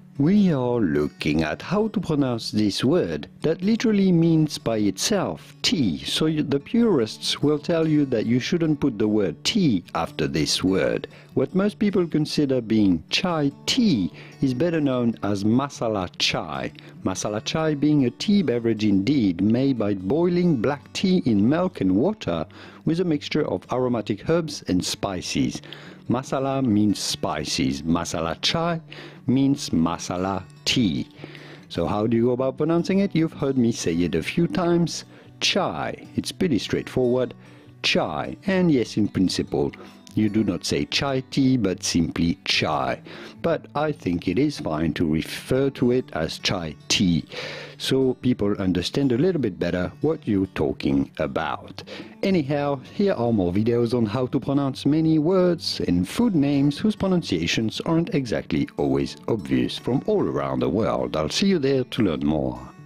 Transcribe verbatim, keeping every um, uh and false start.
We are looking at how to pronounce this word that literally means by itself tea, so you, the purists will tell you that you shouldn't put the word tea after this word. What most people consider being chai tea is better known as masala chai. Masala chai being a tea beverage indeed, made by boiling black tea in milk and water with a mixture of aromatic herbs and spices. Masala means spices, masala chai means masala tea. So how do you go about pronouncing it? You've heard me say it a few times. Chai. It's pretty straightforward. Chai. And yes, in principle, you do not say chai tea, but simply chai. But I think it is fine to refer to it as chai tea, so people understand a little bit better what you're talking about. Anyhow, here are more videos on how to pronounce many words and food names whose pronunciations aren't exactly always obvious from all around the world. I'll see you there to learn more.